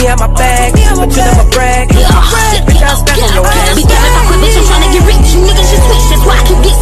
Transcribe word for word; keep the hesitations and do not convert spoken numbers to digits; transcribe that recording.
on my bag, but you never brag. Bitch, I stand on your ass. Be thinking if I quit, bitch, I'm tryna get rich. You niggas just switch, that's why I keep getting